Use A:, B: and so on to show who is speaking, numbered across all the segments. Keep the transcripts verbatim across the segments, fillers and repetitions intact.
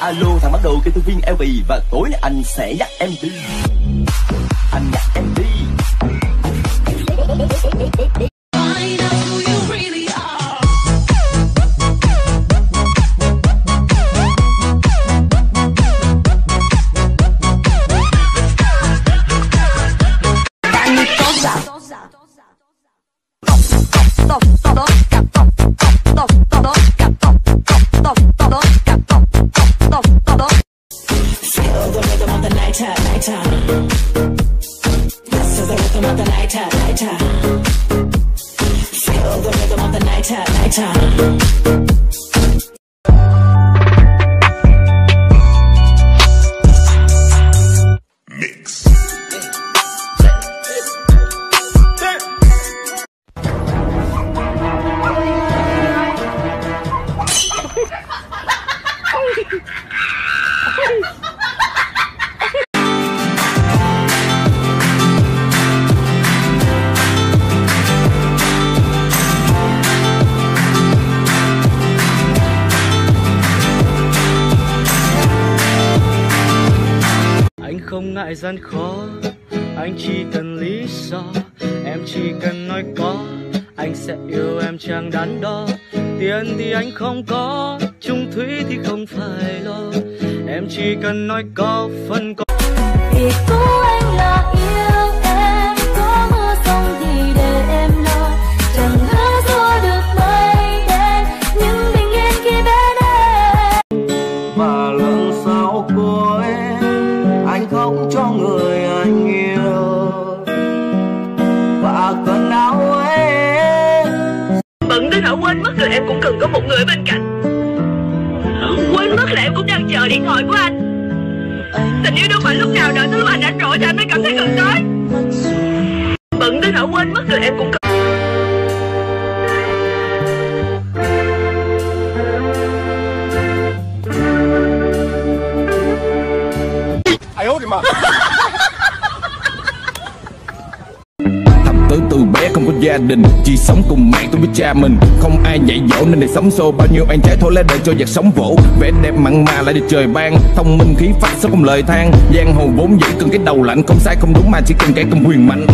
A: Alo, thằng bắt đầu kêu tôi viên lờ vê và tối nay anh sẽ dắt em đi. Anh dắt em đi.
B: Không ngại gian khó, anh chỉ cần lý do, em chỉ cần nói có, anh sẽ yêu em chẳng đắn đo. Tiền thì anh không có, chung thủy thì không phải lo, em chỉ cần nói có, phần có.
C: Vì của anh là yêu em, có mưa sông thì để em lo, chẳng hứa xua được mây đen, nhưng bình yên khi bên em.
D: Và lần sau cuối anh không cho người anh yêu và cơn đau ấy.
E: Bận đến nỗi quên mất là em cũng cần có một người bên cạnh, quên mất là em cũng đang chờ điện thoại của anh. Tình yêu đâu phải lúc nào đợi tới lúc anh rảnh rỗi thì anh mới cảm thấy gần tới. Bận đến nỗi quên mất là em cũng cần.
F: Ai ố đi mà.
G: Thầm tới từ bé không có gia đình, chỉ sống cùng mẹ tôi với cha mình. Không ai dạy dỗ nên để sống xô, bao nhiêu anh trái thôi lấy đời cho giặc sống vỗ. Vẻ đẹp mặn mà lại được trời ban, thông minh khí phách sao không lời than. Giang hồ vốn dĩ cần cái đầu lạnh, không sai không đúng mà chỉ cần kẻ cầm quyền mạnh.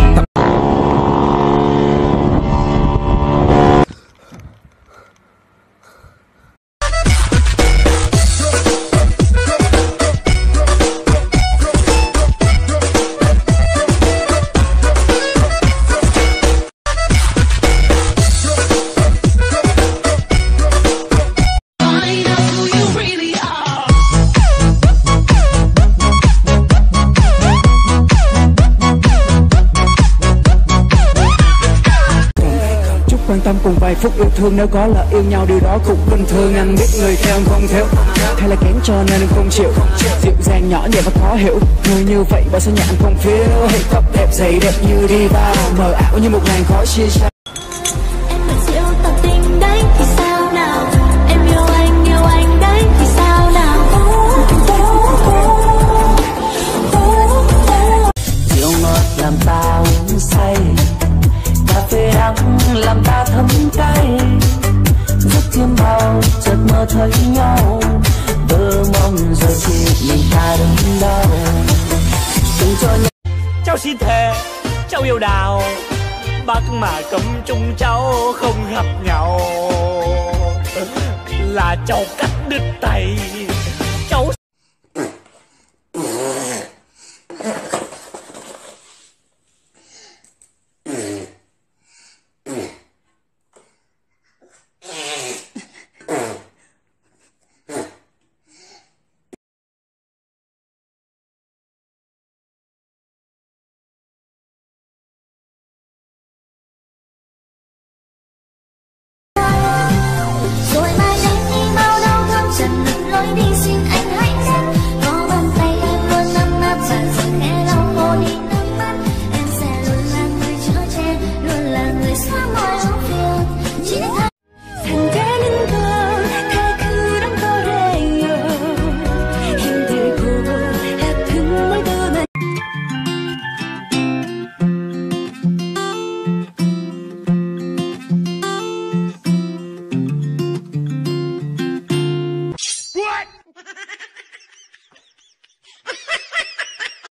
H: Quan tâm cùng vài phút yêu thương, nếu có là yêu nhau điều đó cũng bình thường. Anh biết người theo em không theo, hay là kén cho nên em không chịu. Dịu dàng nhỏ nhẹ và khó hiểu, người như vậy bao sao nhà anh không phiêu. Hãy tập đẹp dày đẹp như đi vào, mờ ảo như một làn khói chia xa.
C: Em là siêu tập tình đấy thì sao nào, em yêu anh yêu anh đấy thì sao nào.
D: Rượu ngọt làm ta uống say, cà phê đắng làm ta thấm cay. Giấc chiêm bao chợt mơ thấy nhau, bơ mong giờ chỉ mình ta đứng đâu. Đừng cho nhau.
B: Cháu xin thề, cháu yêu đào, bác mà cấm chung cháu không gặp nhau là cháu cắt đứt tay. Cháu
C: rồi mai đây đi bao đâu không chẳng lối đi.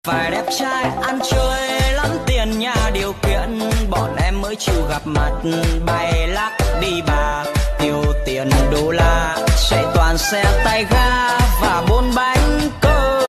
I: Phải đẹp trai ăn chơi lắm tiền nhà điều kiện, bọn em mới chịu gặp mặt bay lắc đi bạc tiêu tiền đô la, chạy toàn xe tay ga và bốn bánh cơ.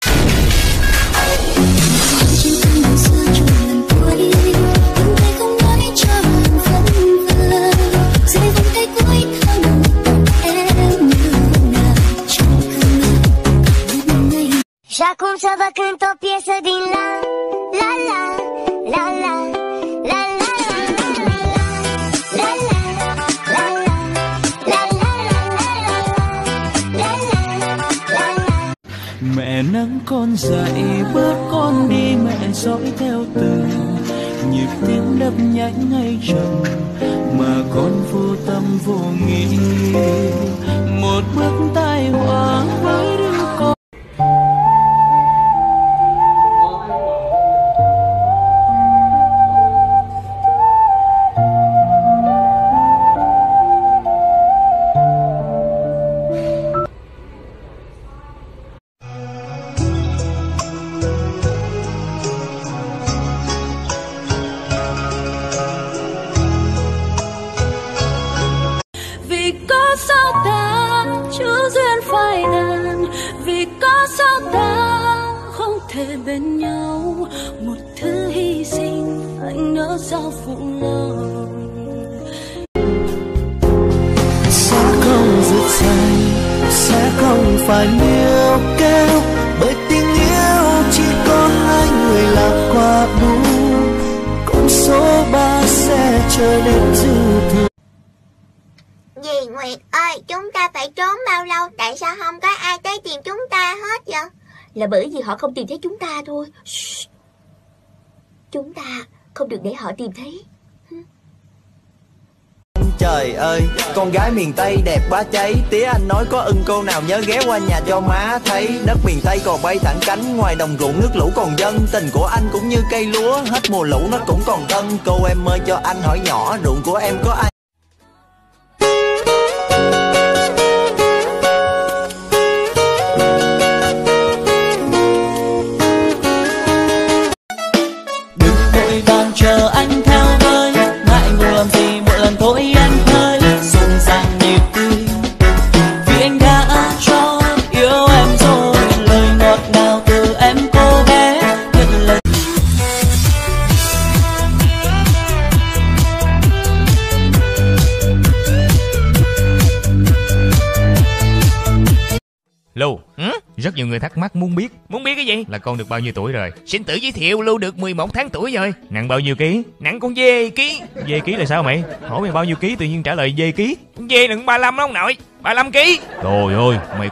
C: Și acum să vă cânt o piesă din la, la, la, la, la, la, la, la, la, la, la.
D: Mẹ nắng con dậy bước con đi, mẹ dõi theo từng nhịp tim đập nhanh hay chậm, mà con vô tâm vô nghĩ, một bước tai họa với đứa con.
C: Bên nhau một thứ hy sinh anh nỡ sao phụ lòng.
D: Sẽ không rực say, sẽ không phải níu kéo, bởi tình yêu chỉ có hai người là quá đủ. Con số ba sẽ chờ đến dư thừa.
J: Dì Nguyệt ơi, chúng ta phải trốn bao lâu? Tại sao không có ai tới tìm chúng ta hết vậy?
K: Là bởi vì họ không tìm thấy chúng ta thôi. Shh. Chúng ta không được để họ tìm thấy.
I: Trời ơi, con gái miền Tây đẹp quá cháy. Tía anh nói có ưng cô nào nhớ ghé qua nhà cho má thấy. Đất miền Tây còn bay thẳng cánh, ngoài đồng ruộng nước lũ còn dâng. Tình của anh cũng như cây lúa, hết mùa lũ nó cũng còn tân. Cô em ơi cho anh hỏi nhỏ, ruộng của em có ai?
D: Chờ anh theo với, ngại ngùng làm gì mỗi lần thôi anh hơi dùng sang niềm tươi, vì anh đã cho yêu em rồi, lời ngọt ngào từ em cô bé nhận lời.
L: Lưu, ừ? Rất nhiều người thắc mắc muốn biết. Muốn biết cái gì? Là con được bao nhiêu tuổi rồi? Xin tự giới thiệu, Lưu được mười một tháng tuổi rồi. Nặng bao nhiêu ký? Nặng con dê ký. Dê ký là sao mày? Hỏi mày bao nhiêu ký tự nhiên trả lời dê ký. Dê nặng ba mươi lăm đó ông nội. ba mươi lăm ký. Trời ơi, mày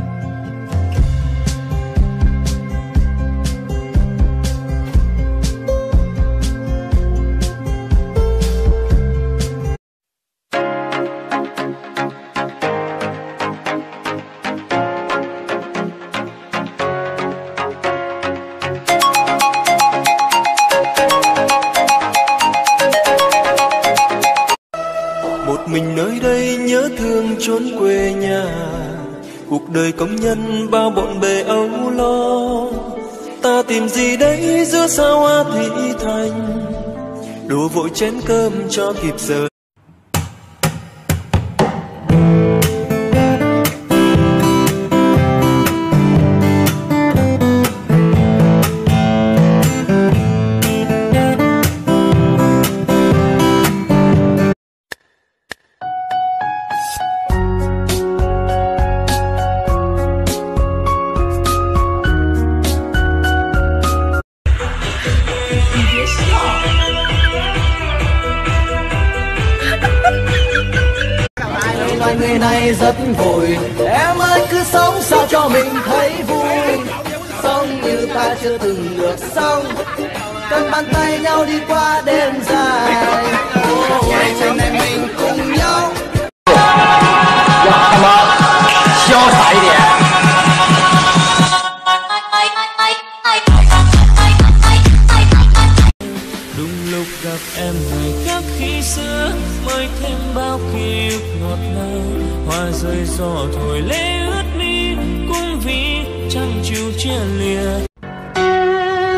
D: mình nơi đây nhớ thương chốn quê nhà, cuộc đời công nhân bao bộn bề âu lo. Ta tìm gì đấy giữa sao hoa thị thành, đổ vội chén cơm cho kịp giờ.
I: Người này rất vội, em ơi cứ sống sao cho mình thấy vui. Sống như ta chưa từng được sống, cần bàn tay nhau đi qua đêm dài. Ngày trên này mình cùng nhau. Come on, show phải đi ạ.
D: Đúng lúc gặp em ngày khác khi xưa, mới thêm bao ký ức ngọt ngào. Hoa rơi gió thổi lê ướt mi, cũng vì chẳng chịu chia lìa.